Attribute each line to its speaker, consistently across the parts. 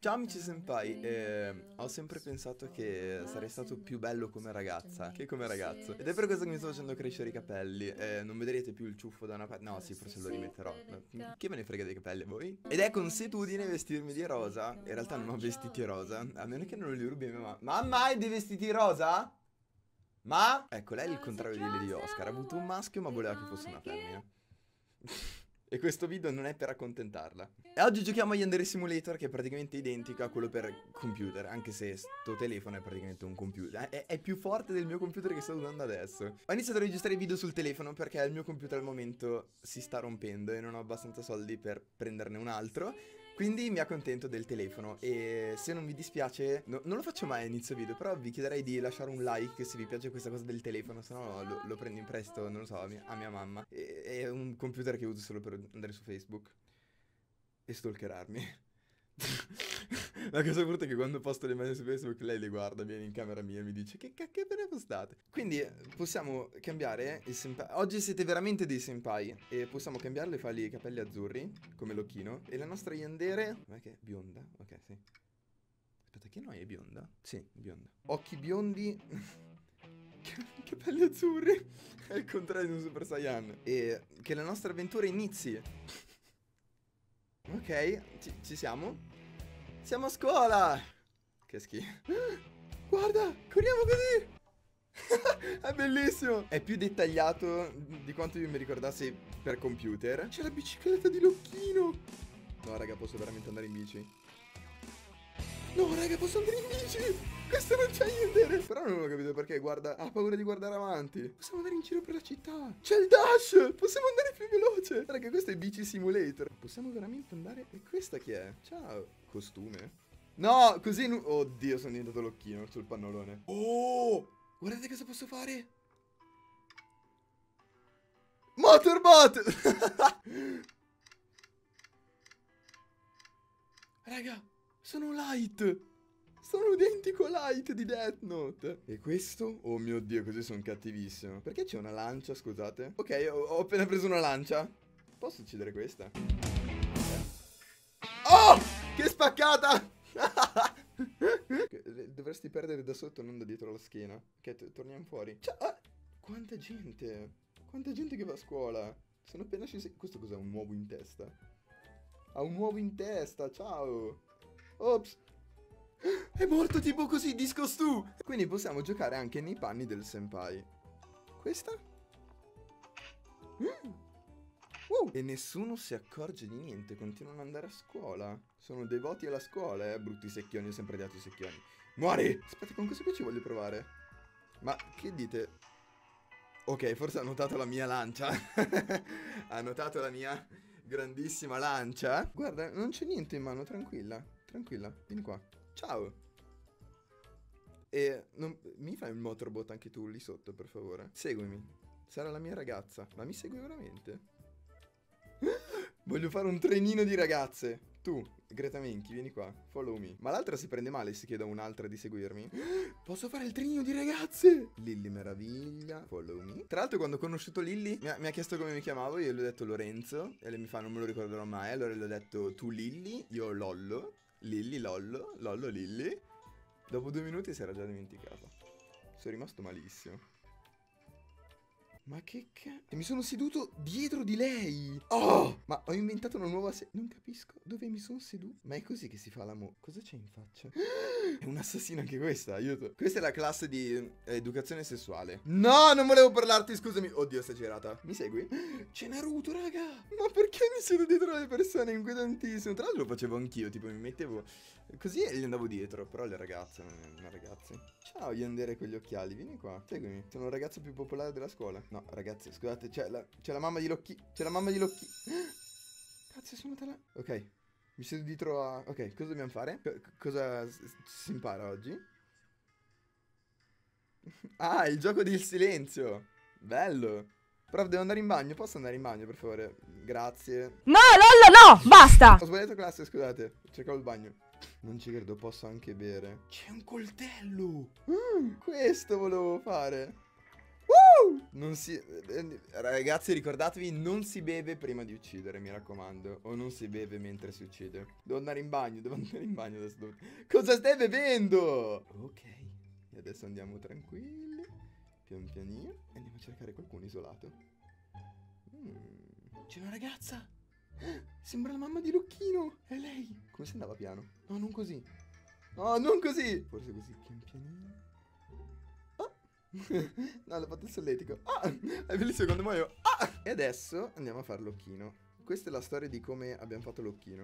Speaker 1: Ciao amici senpai, ho sempre pensato che sarei stato più bello come ragazza che come ragazzo. Ed è per questo che mi sto facendo crescere i capelli. Non vedrete più il ciuffo da una parte. No, sì, forse lo rimetterò. Chi me ne frega dei capelli a voi? Ed è consuetudine vestirmi di rosa. In realtà non ho vestiti rosa, a meno che non li rubi mia mamma. Mamma, hai dei vestiti rosa? Ma? Ecco, lei è il contrario di Lady Oscar. Ha avuto un maschio ma voleva che fosse una femmina. E questo video non è per accontentarla. E oggi giochiamo a Yandere Simulator, che è praticamente identico a quello per computer, anche se sto telefono è praticamente un computer. È più forte del mio computer che sto usando adesso. Ho iniziato a registrare i video sul telefono perché il mio computer al momento si sta rompendo e non ho abbastanza soldi per prenderne un altro. Quindi mi accontento del telefono e se non vi dispiace, non lo faccio mai a inizio video, però vi chiederei di lasciare un like se vi piace questa cosa del telefono, se no lo prendo in prestito, non lo so, a mia mamma. È un computer che uso solo per andare su Facebook e stalkerarmi. La cosa brutta è che quando posto le immagini su Facebook lei le guarda, viene in camera mia e mi dice che cacchio ve ne postate. Quindi possiamo cambiare il senpai. Oggi siete veramente dei senpai e possiamo cambiarle e fargli i capelli azzurri come l'occhino. E la nostra Yandere, ma che è bionda? Ok, sì. Aspetta, che noi è bionda? Sì, bionda. Occhi biondi. Capelli azzurri. È il contrario di un Super Saiyan. E che la nostra avventura inizi. Ok, ci siamo. Siamo a scuola! Che schifo. Guarda, corriamo così! È bellissimo! È più dettagliato di quanto io mi ricordassi per computer. C'è la bicicletta di Locchino! No, raga, posso veramente andare in bici? No, raga, posso andare in bici! Questo non c'è niente! Però non ho capito perché, guarda, ha paura di guardare avanti. Possiamo andare in giro per la città! C'è il dash! Possiamo andare più veloce! Raga, questo è Bici Simulator. Possiamo veramente andare... E questa chi è? Ciao! Costume? No, così oddio, sono diventato Locchino sul pannolone. Oh! Guardate cosa posso fare! Motorbot! Raga, sono Light! Sono identico a Light di Death Note. E questo? Oh mio Dio, così sono cattivissimo. Perché c'è una lancia, scusate? Ok, ho appena preso una lancia. Posso uccidere questa? Oh! Che spaccata! Dovresti perdere da sotto, non da dietro la schiena. Ok, torniamo fuori. Quanta gente! Quanta gente che va a scuola! Sono appena scesi. Questo cos'è? Un uovo in testa? Ha un uovo in testa, ciao! Ops! È morto tipo così, disco stu! Quindi possiamo giocare anche nei panni del senpai. Questa? E nessuno si accorge di niente, continuano ad andare a scuola. Sono devoti alla scuola, brutti secchioni, ho sempre dato i secchioni. Muori! Aspetta, con questo qui ci voglio provare. Ma che dite? Ok, forse ha notato la mia lancia. Ha notato la mia grandissima lancia. Guarda, non c'è niente in mano, tranquilla. Tranquilla, vieni qua. Ciao. E mi fai un motorbot anche tu lì sotto, per favore? Seguimi. Sarà la mia ragazza. Ma mi segui veramente? Voglio fare un trenino di ragazze. Tu, Greta Menchi, vieni qua. Follow me. Ma l'altra si prende male se chiedo a un'altra di seguirmi. Posso fare il trenino di ragazze? Lilli meraviglia. Follow me. Tra l'altro quando ho conosciuto Lilli mi ha chiesto come mi chiamavo. Io le ho detto Lorenzo. E lei mi fa non me lo ricorderò mai. Allora le ho detto tu Lilli. Io Lollo. Lilli, Lollo. Lollo, Lilli. Dopo 2 minuti si era già dimenticato. Sono rimasto malissimo. Ma che cazzo? E mi sono seduto dietro di lei. Oh! Ma ho inventato una nuova non capisco dove mi sono seduto. Ma è così che si fa l'amore. Cosa c'è in faccia? È un assassino anche questa, aiuto. Questa è la classe di educazione sessuale. No, non volevo parlarti, scusami. Oddio, sei girata. Mi segui? C'è Naruto, raga. Ma perché mi siedo dietro alle persone? Inquietantissimo. Tra l'altro lo facevo anch'io, tipo mi mettevo così e gli andavo dietro. Però le ragazze, non ragazze. Ciao, Yandere con gli occhiali, vieni qua. Seguimi. Sono il ragazzo più popolare della scuola. No, ragazzi, scusate, c'è la mamma di Locchi. C'è la mamma di Locchi. Cazzo, sono andata là. Ok, mi siedo dietro a... Ok, cosa dobbiamo fare? Cosa si impara oggi? Ah, il gioco del silenzio. Bello. Però devo andare in bagno, posso andare in bagno, per favore? Grazie.
Speaker 2: No, Lollo, no, basta.
Speaker 1: Ho sbagliato classe, scusate. Cercavo il bagno. Non ci credo, posso anche bere. C'è un coltello. Questo volevo fare. Non si... ragazzi, ricordatevi, non si beve prima di uccidere, mi raccomando. O non si beve mentre si uccide. Devo andare in bagno adesso. Cosa stai bevendo? Ok, e adesso andiamo tranquilli, pian pianino, e andiamo a cercare qualcuno isolato. C'è una ragazza. Sembra la mamma di Lucchino. È lei. Come se andava piano? No, non così. No, non così. Forse così, pian pianino. No, l'ho fatto il solletico. È bellissimo quando muoio. E adesso andiamo a fare l'occhino. Questa è la storia di come abbiamo fatto l'occhino.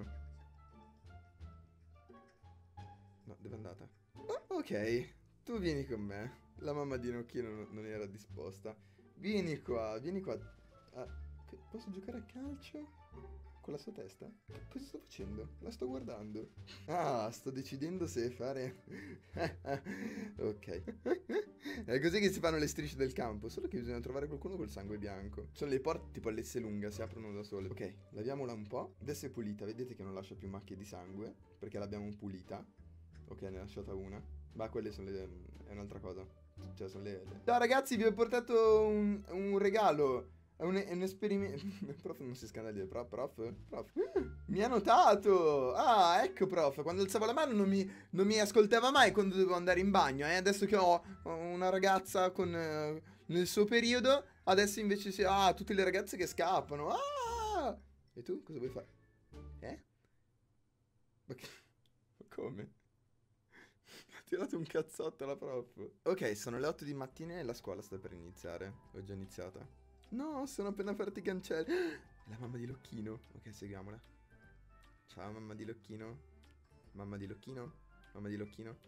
Speaker 1: No, dove è andata? Ok, tu vieni con me. La mamma di Nocchino non era disposta. Vieni qua, vieni qua. Posso giocare a calcio? Con la sua testa? Cosa sto facendo? La sto guardando. Sto decidendo se fare... Ok. È così che si fanno le strisce del campo. Solo che bisogna trovare qualcuno col sangue bianco. Sono le porte tipo all'Esselunga, si aprono da sole. Ok, laviamola un po'. Adesso è pulita, vedete che non lascia più macchie di sangue, perché l'abbiamo pulita. Ok, ne ha lasciata una. Ma quelle sono le... è un'altra cosa. Cioè sono le... Ciao ragazzi, vi ho portato un regalo. È un esperimento. Prof, non si scandali. Prof. Mi ha notato. Ecco, prof. Quando alzavo la mano non mi ascoltava mai quando dovevo andare in bagno. Adesso che ho una ragazza con nel suo periodo, adesso invece tutte le ragazze che scappano. E tu cosa vuoi fare? Ma come? Ti ha dato un cazzotto la prof. Ok, sono le 8 di mattina e la scuola sta per iniziare. Ho già iniziata. No, sono appena aperti i cancelli. È la mamma di Lucchino. Ok, seguiamola. Ciao mamma di Lucchino. Mamma di Lucchino. Mamma di Lucchino.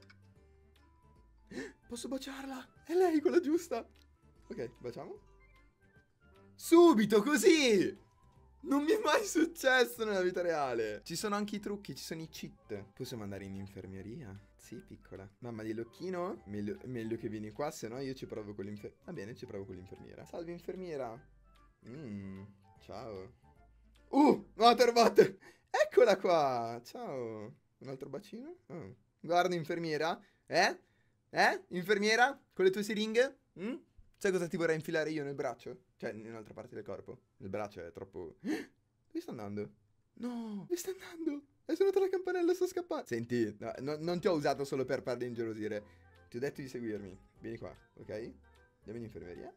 Speaker 1: Posso baciarla? È lei quella giusta. Ok, baciamo. Subito, così! Non mi è mai successo nella vita reale. Ci sono anche i trucchi, ci sono i cheat. Possiamo andare in infermieria? Sì, piccola. Mamma di Lucchino, meglio che vieni qua, se no io ci provo con l'infermiera. Va bene, ci provo con l'infermiera. Salve infermiera. Ciao. No, Terbotte. Eccola qua. Ciao. Un altro bacino? Guarda infermiera. Infermiera? Con le tue siringhe? Sai cosa ti vorrei infilare io nel braccio? Cioè, in un'altra parte del corpo. Il braccio è troppo... Dove sta andando? No, dove sta andando? È suonata la campanella, sto scappando. Senti, non ti ho usato solo per farti ingelosire. Ti ho detto di seguirmi. Vieni qua, ok? Andiamo in infermeria.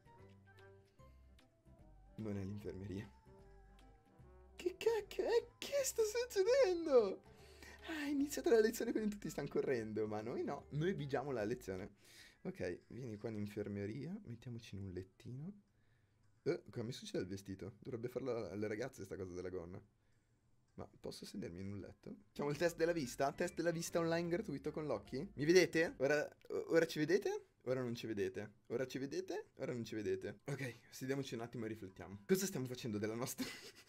Speaker 1: Non è l'infermeria. Che cacchio è? Che sta succedendo? È iniziata la lezione, quindi tutti stanno correndo. Ma noi no, noi vigiamo la lezione. Ok, vieni qua in infermeria. Mettiamoci in un lettino. Come succede il vestito? Dovrebbe farlo alle ragazze sta cosa della gonna. Ma posso sedermi in un letto? Facciamo il test della vista? Test della vista online gratuito con l'occhi? Mi vedete? Ora ci vedete? Ora non ci vedete. Ora ci vedete? Ora non ci vedete. Ok, sediamoci un attimo e riflettiamo. Cosa stiamo facendo della nostra...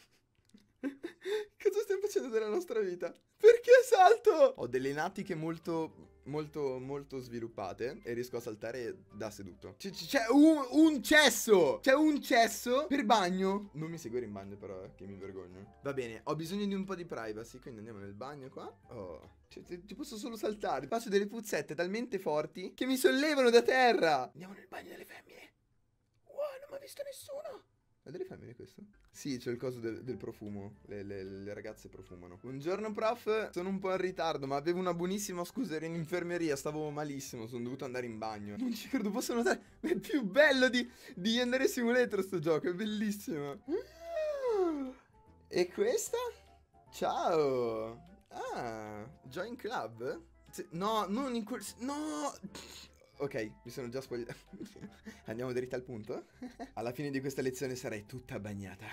Speaker 1: Cosa stiamo facendo della nostra vita? Perché salto? Ho delle natiche molto sviluppate e riesco a saltare da seduto. C'è un cesso! C'è un cesso per bagno. Non mi seguire in bagno però, che mi vergogno. Va bene, ho bisogno di un po' di privacy, quindi andiamo nel bagno qua. Ci posso solo saltare. Faccio delle puzzette talmente forti che mi sollevano da terra. Andiamo nel bagno delle femmine. Wow, non mi ha visto nessuno. Ma delle femmine questo? Sì, c'è il coso del profumo. Le ragazze profumano. Buongiorno prof, sono un po' in ritardo, ma avevo una buonissima scusa, ero in infermeria, stavo malissimo, sono dovuto andare in bagno. Non ci credo, posso notare? È più bello di Yandere Simulator sto gioco, è bellissimo. E questa? Ciao. Join club? No, non in quel... No! Ok, mi sono già spogliato. Andiamo dritti al punto. Alla fine di questa lezione sarai tutta bagnata.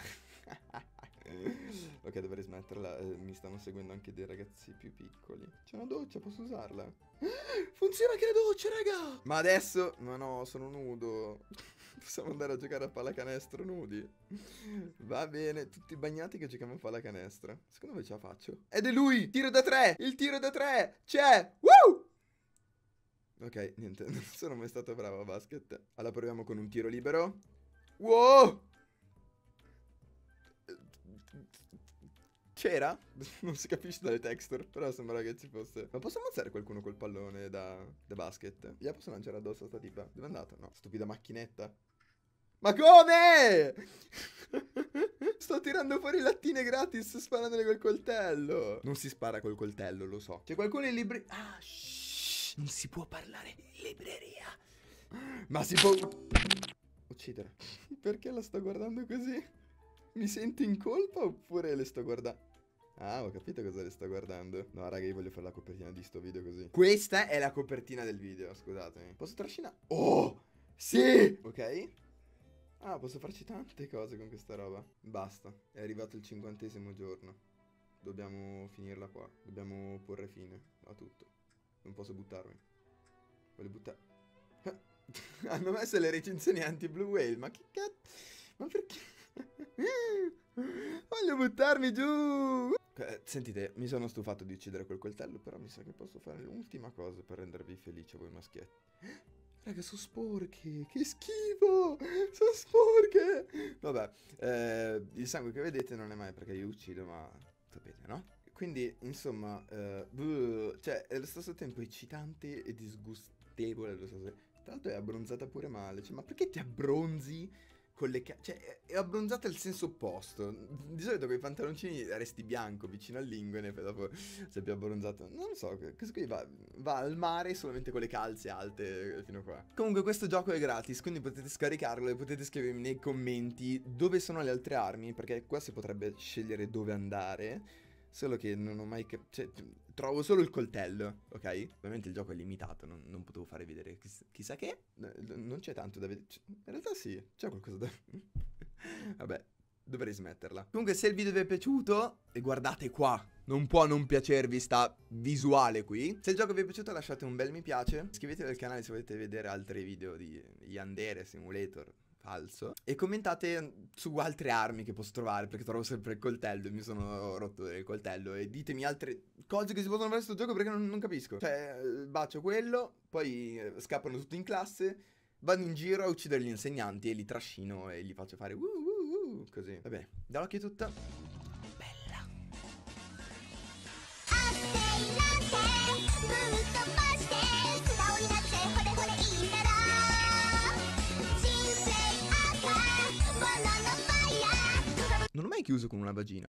Speaker 1: Ok, dovrei smetterla. Mi stanno seguendo anche dei ragazzi più piccoli. C'è una doccia, posso usarla? Funziona anche la doccia, raga! Ma adesso... No, sono nudo. Possiamo andare a giocare a pallacanestro nudi. Va bene, tutti bagnati che giochiamo a pallacanestro. Secondo me ce la faccio. Ed è lui! Tiro da 3! Il tiro da 3! C'è! Woo! Ok, niente, non sono mai stato bravo a basket. Allora proviamo con un tiro libero. Wow! C'era? Non si capisce dalle texture, però sembrava che ci fosse. Ma posso ammazzare qualcuno col pallone da basket? Gliela posso lanciare addosso a sta tipa? Dove è andata? No, stupida macchinetta. Ma come? Sto tirando fuori lattine gratis sparandole col coltello. Non si spara col coltello, lo so. C'è qualcuno in libreria? Ah, shh, non si può parlare in libreria. Ma si può uccidere. Perché la sto guardando così? Mi sento in colpa oppure le sto guardando? Ah, ho capito cosa le sto guardando. No, raga, io voglio fare la copertina di sto video così. Questa è la copertina del video, scusatemi. Posso trascinare? Oh, sì! Ok. Ah, posso farci tante cose con questa roba. Basta, è arrivato il 50° giorno. Dobbiamo finirla qua. Dobbiamo porre fine a tutto. Non posso buttarmi. Voglio buttare. Hanno messo le recensioni anti-Blue Whale. Ma che cazzo? Ma perché? Voglio buttarmi giù. Sentite, mi sono stufato di uccidere quel coltello, però mi sa che posso fare l'ultima cosa per rendervi felici voi maschietti. Raga, sono sporche. Che schifo. Sono sporche. Vabbè, il sangue che vedete non è mai perché io uccido, ma sapete, no? Quindi, insomma, cioè, è allo stesso tempo eccitante e disgustevole allo stesso tempo. Tra l'altro è abbronzata pure male. Cioè, ma perché ti abbronzi con le cioè, è abbronzata il senso opposto. Di solito con i pantaloncini resti bianco vicino all'inguine e poi dopo sei più abbronzato. Non lo so, questo qui va al mare solamente con le calze alte fino a qua. Comunque questo gioco è gratis, quindi potete scaricarlo e potete scrivermi nei commenti dove sono le altre armi, perché qua si potrebbe scegliere dove andare. Solo che non ho mai cioè, trovo solo il coltello, ok? Ovviamente il gioco è limitato, non potevo fare vedere chissà che. Non c'è tanto da vedere. In realtà sì, c'è qualcosa da... Vabbè, dovrei smetterla. Comunque se il video vi è piaciuto, e guardate qua, non può non piacervi sta visuale qui. Se il gioco vi è piaciuto lasciate un bel mi piace. Iscrivetevi al canale se volete vedere altri video di Yandere Simulator falso. E commentate su altre armi che posso trovare, perché trovo sempre il coltello e mi sono rotto il coltello. E ditemi altre cose che si possono fare in questo gioco, perché non capisco. Cioè, bacio quello, poi scappano tutti in classe, vado in giro a uccidere gli insegnanti e li trascino e li faccio fare così. Vabbè, da occhio tutta bella. Non ho mai chiuso con una vagina.